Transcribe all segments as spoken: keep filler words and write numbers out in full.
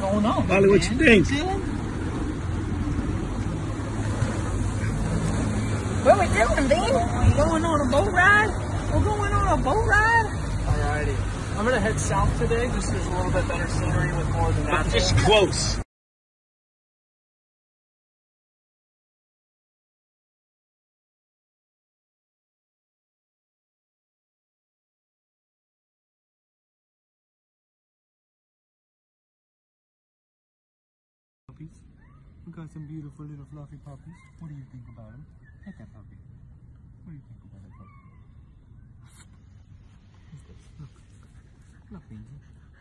going on? Molly, what you think? What we doing, Dean? We going on a boat ride? We're going on a boat ride? Alrighty. I'm gonna head south today, just so there's a little bit better scenery with more of the natural. Just close. Puppies. We got some beautiful little fluffy puppies. What do you think about them? Pet that puppy. What do you think about that puppy? Who's this? Look. Look, Benji.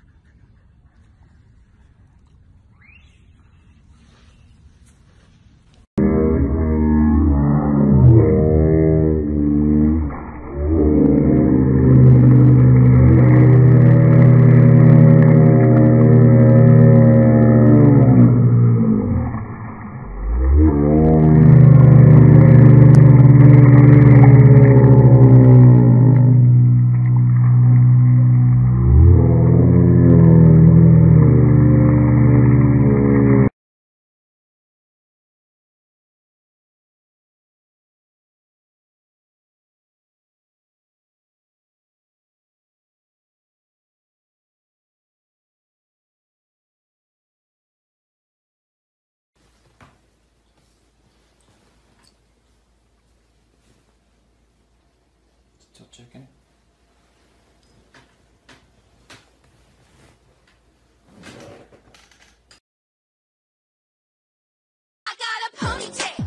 Still checking. I got a ponytail.